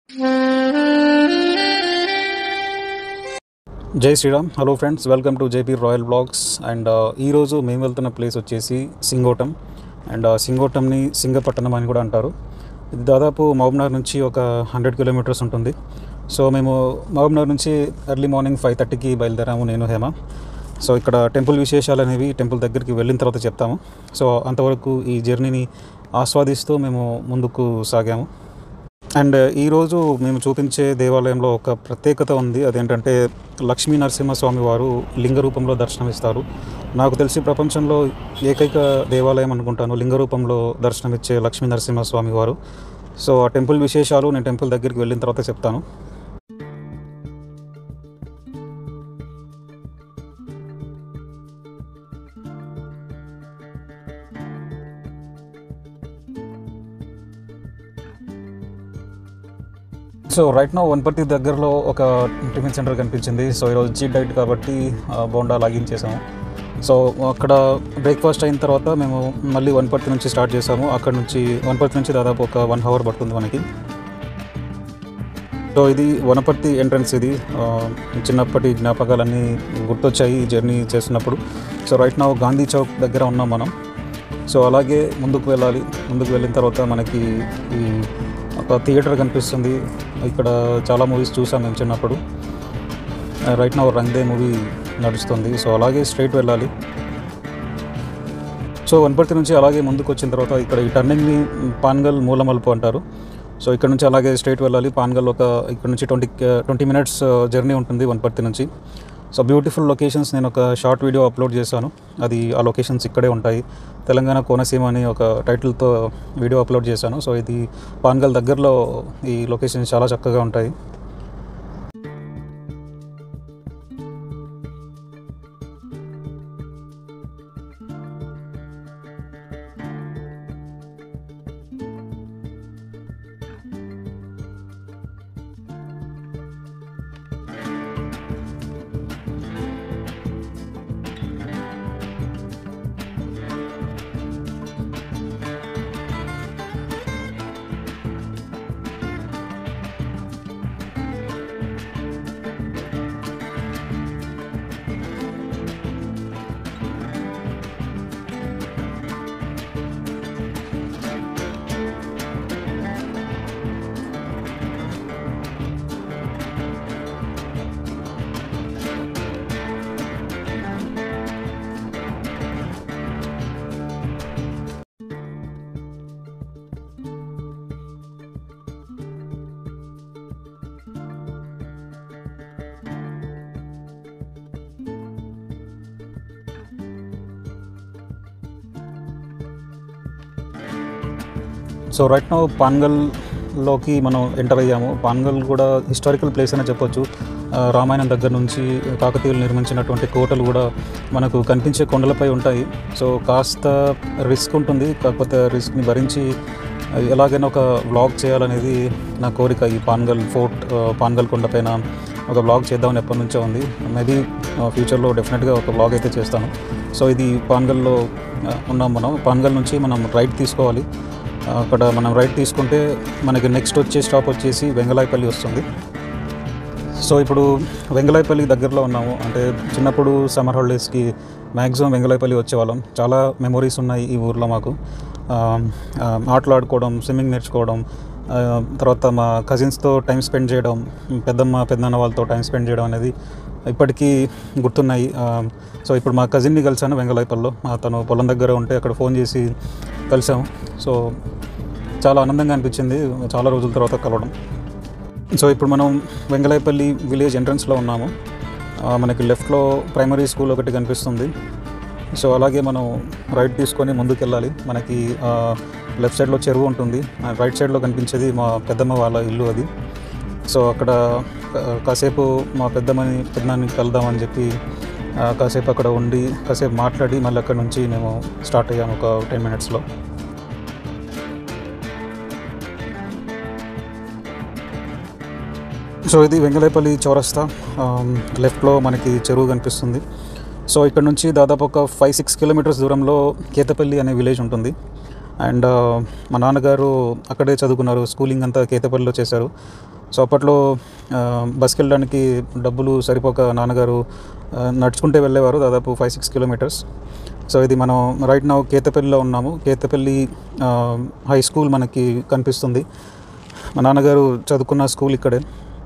జై Shriram. Hello friends, welcome to JP royal blogs. And ఈరోజు మేము వెళ్తున్న ప్లేస్ వచ్చేసి సింగోటం. అండ్ సింగోటంని సింగపట్టణం అని కూడా అంటారు. ఇది దాదాపు మహబూబ్నగర్ నుంచి ఒక 100 కిలోమీటర్స్ ఉంటుంది. సో మేము మహబూబ్నగర్ నుంచి ఎర్లీ మార్నింగ్ 5:30కి బయలుదేరాము, నేను హేమ. సో ఇక్కడ టెంపుల్ విశేషాలు అనేవి టెంపుల్ దగ్గరికి వెళ్ళిన తర్వాత చెప్తాము. సో అంతవరకు ఈ జర్నీని ఆస్వాదిస్తూ మేము ముందుకు సాగాము. అండ్ ఈరోజు మేము చూపించే దేవాలయంలో ఒక ప్రత్యేకత ఉంది. అదేంటంటే లక్ష్మీ నరసింహస్వామి వారు లింగ రూపంలో దర్శనమిస్తారు. నాకు తెలిసి ప్రపంచంలో ఏకైక దేవాలయం అనుకుంటాను లింగ రూపంలో దర్శనమిచ్చే లక్ష్మీ నరసింహస్వామి వారు. సో ఆ టెంపుల్ విశేషాలు నేను టెంపుల్ దగ్గరికి వెళ్ళిన తర్వాత చెప్తాను. సో రైట్ నౌ వనపర్తి దగ్గరలో ఒక టిఫిన్ సెంటర్ కనిపించింది. సో ఈరోజు చీట్ డైట్ కాబట్టి బోండా లాగించేసాము. సో అక్కడ బ్రేక్ఫాస్ట్ అయిన తర్వాత మేము మళ్ళీ వనపర్తి నుంచి స్టార్ట్ చేసాము. అక్కడ నుంచి వనపర్తి నుంచి దాదాపు ఒక 1 అవర్ పడుతుంది మనకి. సో ఇది వనపర్తి ఎంట్రన్స్. ఇది చిన్నప్పటి జ్ఞాపకాలన్నీ గుర్తొచ్చాయి ఈ జర్నీ చేస్తున్నప్పుడు. So right now Gandhi Chowk దగ్గర ఉన్నాం మనం. సో అలాగే ముందుకు వెళ్ళాలి. ముందుకు వెళ్ళిన తర్వాత మనకి ఈ ఒక థియేటర్ కనిపిస్తుంది. ఇక్కడ చాలా మూవీస్ చూసాం మేము చిన్నప్పుడు. రైట్ నౌ రంగ్దే మూవీ నడుస్తుంది. సో అలాగే స్ట్రైట్ వెళ్ళాలి. సో వనపర్తి నుంచి అలాగే ముందుకు వచ్చిన తర్వాత ఇక్కడ ఈ టర్నింగ్ని పాన్గల్ మూలమలుపు అంటారు. సో ఇక్కడ నుంచి అలాగే స్ట్రైట్ వెళ్ళాలి. పాన్గల్ ఇక్కడ నుంచి 20 మినిట్స్ జర్నీ ఉంటుంది వనపర్తి నుంచి. So beautiful locations. నేను ఒక షార్ట్ వీడియో అప్లోడ్ చేశాను. ఆ లొకేషన్స్ ఇక్కడే ఉంటాయి. తెలంగాణ కోనసీమ అని ఒక టైటిల్తో వీడియో అప్లోడ్ చేశాను. సో ఇది పాన్గల్ దగ్గరలో ఈ లొకేషన్స్ చాలా చక్కగా ఉంటాయి. సో రైట్ నౌ పాన్గల్లోకి మనం ఎంటర్ అయ్యాము. పాన్గల్ కూడా హిస్టారికల్ ప్లేస్ అని చెప్పొచ్చు. రామాయణం దగ్గర నుంచి కాకతీయులు నిర్మించినటువంటి కోటలు కూడా మనకు కనిపించే కొండలపై ఉంటాయి. సో కాస్త రిస్క్ ఉంటుంది. కాకపోతే రిస్క్ని భరించి ఎలాగైనా ఒక వ్లాగ్ చేయాలనేది నా కోరిక. ఈ పాన్గల్ ఫోర్ట్, పాన్గల్ కొండపైన ఒక వ్లాగ్ చేద్దామని ఎప్పటి నుంచో ఉంది. మేబీ ఫ్యూచర్లో డెఫినెట్గా ఒక వ్లాగ్ అయితే చేస్తాను. సో ఇది పాన్గల్లో ఉన్నాం మనం. పాన్గల్ నుంచి మనం రైట్ తీసుకోవాలి. అక్కడ మనం రైట్ తీసుకుంటే మనకి నెక్స్ట్ వచ్చే స్టాప్ వచ్చేసి వెంగళాయపల్లి వస్తుంది. సో ఇప్పుడు వెంగళాయపల్లి దగ్గరలో ఉన్నాము. అంటే చిన్నప్పుడు సమ్మర్ హాలిడేస్కి మ్యాక్సిమం వెంగళాయపల్లి వచ్చేవాళ్ళం. చాలా మెమొరీస్ ఉన్నాయి ఈ ఊర్లో మాకు. ఆటలాడుకోవడం, స్విమ్మింగ్ నేర్చుకోవడం, తర్వాత మా కజిన్స్తో టైం స్పెండ్ చేయడం, పెద్దమ్మ పెద్దనాన్న వాళ్ళతో టైం స్పెండ్ చేయడం అనేది ఇప్పటికీ గుర్తున్నాయి. సో ఇప్పుడు మా కజిన్ని కలిసాను వెంగళాయపల్లిలో. తను పొలం దగ్గర ఉంటే అక్కడ ఫోన్ చేసి కలిసాము. సో చాలా ఆనందంగా అనిపించింది చాలా రోజుల తర్వాత కలవడం. సో ఇప్పుడు మనం వెంగళాయపల్లి విలేజ్ ఎంట్రన్స్లో ఉన్నాము. మనకి లెఫ్ట్లో ప్రైమరీ స్కూల్ ఒకటి కనిపిస్తుంది. సో అలాగే మనం రైట్ తీసుకొని ముందుకు వెళ్ళాలి. మనకి లెఫ్ట్ సైడ్లో చెరువు ఉంటుంది. రైట్ సైడ్లో కనిపించేది మా పెద్దమ్మ వాళ్ళ ఇల్లు అది. సో అక్కడ కాసేపు మా పెద్దనాన్ని కలుద్దామని చెప్పి కాసేపు అక్కడ ఉండి కాసేపు మాట్లాడి మళ్ళీ అక్కడ నుంచి మేము స్టార్ట్ అయ్యాము ఒక 10 మినిట్స్లో. సో ఇది వెంగళాయపల్లి చౌరస్తా. లెఫ్ట్లో మనకి చెరువు కనిపిస్తుంది. సో ఇక్కడ నుంచి దాదాపు ఒక 5-6 కిలోమీటర్స్ దూరంలో కేతపల్లి అనే విలేజ్ ఉంటుంది. అండ్ మా నాన్నగారు అక్కడే చదువుకున్నారు. స్కూలింగ్ అంతా కేతపల్లిలో చేశారు. సో అప్పట్లో బస్కి వెళ్ళడానికి డబ్బులు సరిపోక నాన్నగారు నడుచుకుంటే వెళ్ళేవారు దాదాపు 5-6 కిలోమీటర్స్. సో ఇది మనం రైట్ నౌ కేతపల్లిలో ఉన్నాము. కేతపల్లి హై స్కూల్ మనకి కనిపిస్తుంది. మా నాన్నగారు చదువుకున్న స్కూల్ ఇక్కడే.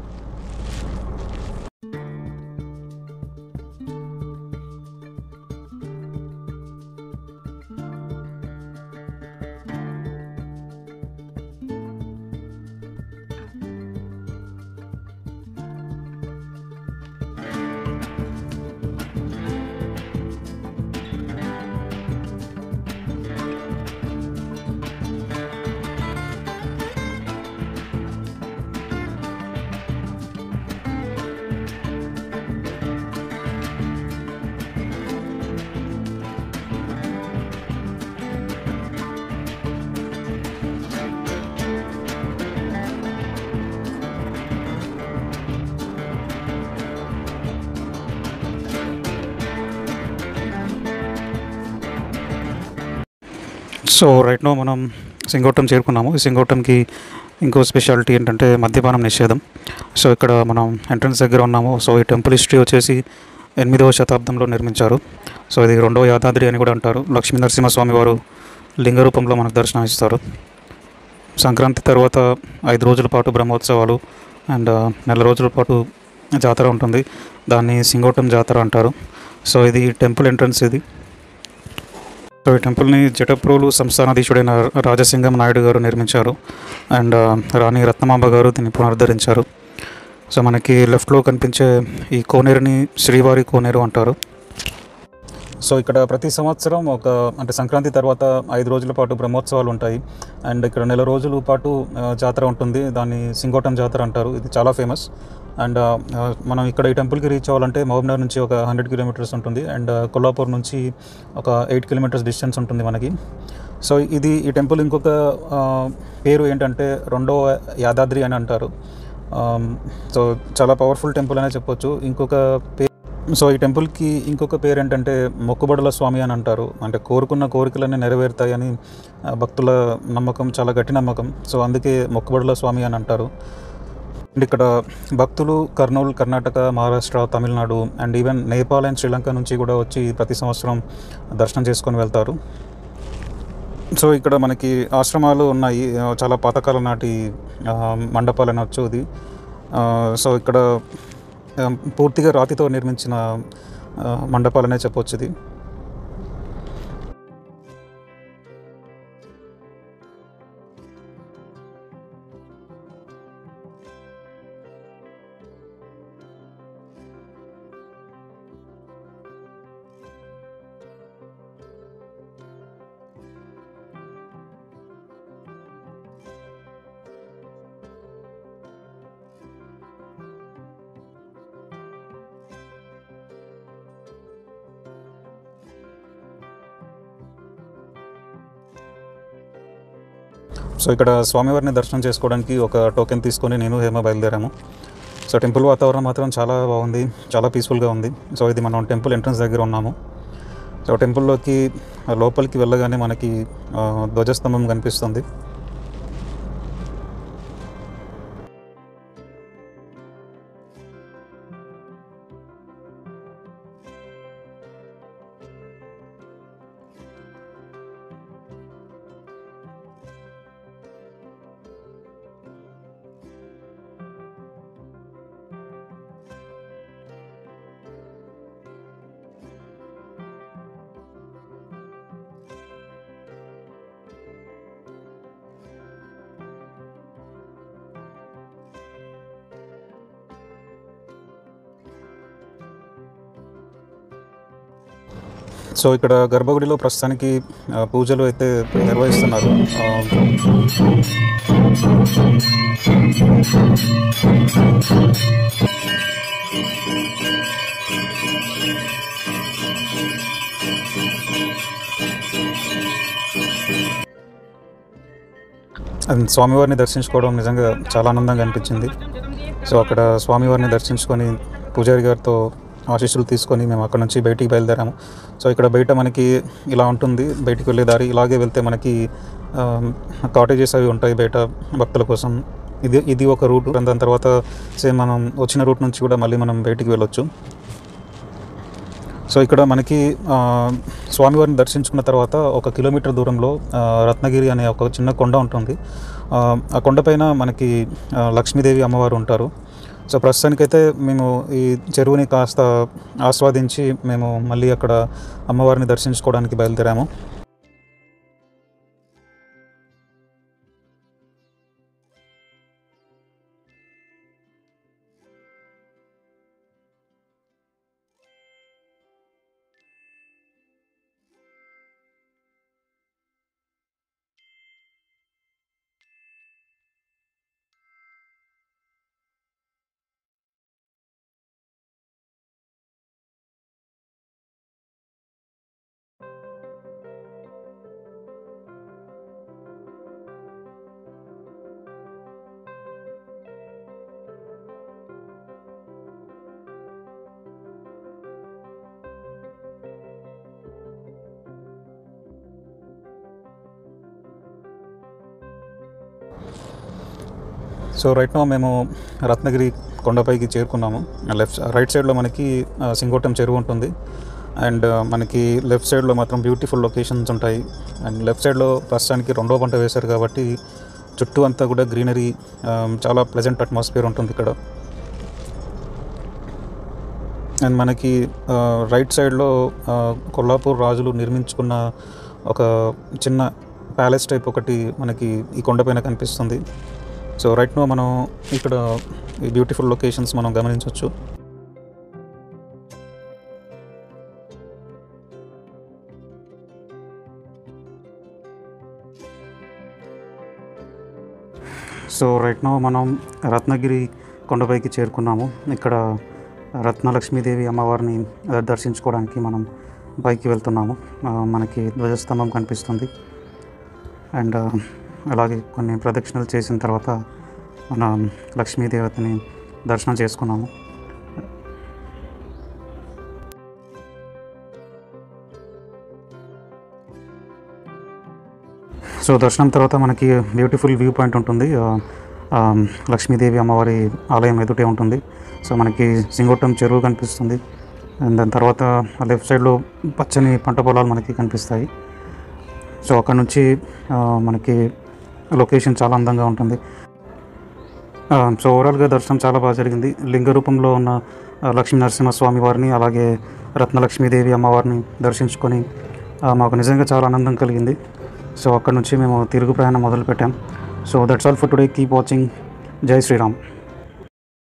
సో రైట్ నో మనం సింగోటం చేరుకున్నాము. ఈ సింగోటంకి ఇంకో స్పెషాలిటీ ఏంటంటే మద్యపానం నిషేధం. సో ఇక్కడ మనం ఎంట్రన్స్ దగ్గర ఉన్నాము. సో ఈ టెంపుల్ హిస్టరీ వచ్చేసి 8వ శతాబ్దంలో నిర్మించారు. సో ఇది 2వ యాదాద్రి అని కూడా అంటారు. లక్ష్మీ నరసింహస్వామి వారు లింగ రూపంలో మనకు దర్శనం ఇస్తారు. సంక్రాంతి తర్వాత 5 రోజుల పాటు బ్రహ్మోత్సవాలు అండ్ నెల రోజుల పాటు జాతర ఉంటుంది. దాన్ని సింగోటం జాతర అంటారు. సో ఇది టెంపుల్ ఎంట్రన్స్ ఇది. సో ఈ టెంపుల్ని జటప్రోలు సంస్థానాధీశుడైన రాజసింగం నాయుడు గారు నిర్మించారు అండ్ రాణి రత్నమాంబ గారు దీన్ని పునరుద్ధరించారు. సో మనకి లెఫ్ట్లో కనిపించే ఈ కోనేరుని శ్రీవారి కోనేరు అంటారు. సో ఇక్కడ ప్రతి సంవత్సరం అంటే సంక్రాంతి తర్వాత 5 రోజుల పాటు బ్రహ్మోత్సవాలు ఉంటాయి అండ్ ఇక్కడ నెల రోజుల పాటు జాతర ఉంటుంది. దాన్ని సింగోటం జాతర అంటారు. ఇది చాలా ఫేమస్. అండ్ మనం ఇక్కడ ఈ టెంపుల్కి రీచ్ అవ్వాలంటే మహబూబ్నగర్ నుంచి ఒక 100 కిలోమీటర్స్ ఉంటుంది అండ్ కొల్లాపూర్ నుంచి ఒక 8 కిలోమీటర్స్ డిస్టెన్స్ ఉంటుంది మనకి. సో ఈ టెంపుల్ ఇంకొక పేరు ఏంటంటే 2వ యాదాద్రి అని అంటారు. సో చాలా పవర్ఫుల్ టెంపుల్ అనే చెప్పొచ్చు. ఇంకొక పేరు సో ఈ టెంపుల్కి ఇంకొక పేరు ఏంటంటే మొక్కుబడుల స్వామి అని అంటారు. అంటే కోరుకున్న కోరికలన్నీ నెరవేరుతాయని భక్తుల నమ్మకం, చాలా గట్టి నమ్మకం. సో అందుకే మొక్కుబడుల స్వామి అని అంటారు. అండ్ ఇక్కడ భక్తులు Kurnool, Karnataka, Maharashtra, Tamil Nadu and even Nepal and Sri Lanka నుంచి కూడా వచ్చి ప్రతి సంవత్సరం దర్శనం చేసుకొని వెళ్తారు. సో ఇక్కడ మనకి ఆశ్రమాలు ఉన్నాయి. చాలా పాతకాలం నాటి మండపాలు అనొచ్చు ఇది. సో ఇక్కడ పూర్తిగా రాతితో నిర్మించిన మండపాలనే చెప్పొచ్చు ఇది. సో ఇక్కడ స్వామివారిని దర్శనం చేసుకోవడానికి ఒక టోకెన్ తీసుకొని నేను హేమ బయలుదేరాము. సో టెంపుల్ వాతావరణం మాత్రం చాలా బాగుంది, చాలా పీస్ఫుల్గా ఉంది. సో ఇది మనం టెంపుల్ ఎంట్రన్స్ దగ్గర ఉన్నాము. సో టెంపుల్లోకి లోపలికి వెళ్ళగానే మనకి ధ్వజస్తంభం కనిపిస్తుంది. సో ఇక్కడ గర్భగుడిలో ప్రస్తుతానికి పూజలు అయితే నిర్వహిస్తున్నారు. స్వామివారిని దర్శించుకోవడం నిజంగా చాలా ఆనందంగా అనిపించింది. సో అక్కడ స్వామివారిని దర్శించుకొని పూజారి గారితో ఆశీస్సులు తీసుకొని మేము అక్కడ నుంచి బయటికి బయలుదేరాము. సో ఇక్కడ బయట మనకి ఇలా ఉంటుంది, బయటికి వెళ్ళే దారి. ఇలాగే వెళ్తే మనకి కాటేజెస్ అవి ఉంటాయి బయట భక్తుల కోసం. ఇది ఒక రూట్. దాని తర్వాత సేమ్ మనం వచ్చిన రూట్ నుంచి కూడా మళ్ళీ మనం బయటికి వెళ్ళొచ్చు. సో ఇక్కడ మనకి స్వామివారిని దర్శించుకున్న తర్వాత 1 కిలోమీటర్ దూరంలో రత్నగిరి అనే ఒక చిన్న కొండ ఉంటుంది. ఆ కొండపైన మనకి లక్ష్మీదేవి అమ్మవారు ఉంటారు. సో ప్రస్తుతానికైతే మేము ఈ చెరువుని కాస్త ఆస్వాదించి మేము మళ్ళీ అక్కడ అమ్మవారిని దర్శించుకోవడానికి బయలుదేరాము. సో రైట్ నౌ మేము రత్నగిరి కొండపైకి చేరుకున్నాము. రైట్ సైడ్లో మనకి సింగోటం చెరువు ఉంటుంది. అండ్ మనకి లెఫ్ట్ సైడ్లో మాత్రం బ్యూటిఫుల్ లొకేషన్స్ ఉంటాయి. అండ్ లెఫ్ట్ సైడ్లో ప్రస్తుతానికి 2వ పంట వేశారు కాబట్టి చుట్టూ అంతా కూడా గ్రీనరీ, చాలా ప్లెజెంట్ అట్మాస్ఫియర్ ఉంటుంది ఇక్కడ. అండ్ మనకి రైట్ సైడ్లో కొల్లాపూర్ రాజులు నిర్మించుకున్న ఒక చిన్న ప్యాలెస్ టైప్ ఒకటి మనకి ఈ కొండపైన కనిపిస్తుంది. సో రైట్ నో మనం ఇక్కడ ఈ బ్యూటిఫుల్ లొకేషన్స్ మనం గమనించవచ్చు. సో రైట్ నో మనం రత్నగిరి కొండపైకి చేరుకున్నాము. ఇక్కడ రత్నలక్ష్మీదేవి అమ్మవారిని దర్శించుకోవడానికి మనం పైకి వెళ్తున్నాము. మనకి ధ్వజస్తంభం కనిపిస్తుంది. అండ్ అలాగే కొన్ని ప్రదక్షిణలు చేసిన తర్వాత మన లక్ష్మీదేవతని దర్శనం చేసుకున్నాము. సో దర్శనం తర్వాత మనకి బ్యూటిఫుల్ వ్యూ పాయింట్ ఉంటుంది. లక్ష్మీదేవి అమ్మవారి ఆలయం ఎదుటే ఉంటుంది. సో మనకి సింగోటం చెరువు కనిపిస్తుంది. అండ్ దాని తర్వాత లెఫ్ట్ సైడ్లో పచ్చని పంట పొలాలు మనకి కనిపిస్తాయి. సో అక్కడ నుంచి మనకి లొకేషన్ చాలా అందంగా ఉంటుంది. సో ఓవరాల్గా దర్శనం చాలా బాగా జరిగింది. లింగ రూపంలో ఉన్న లక్ష్మీ నరసింహస్వామి వారిని, అలాగే రత్నలక్ష్మీదేవి అమ్మవారిని దర్శించుకొని మాకు నిజంగా చాలా ఆనందం కలిగింది. సో అక్కడ నుంచి మేము తిరుగు ప్రయాణం మొదలుపెట్టాం. So that's all for today. Keep watching. జై శ్రీరామ్.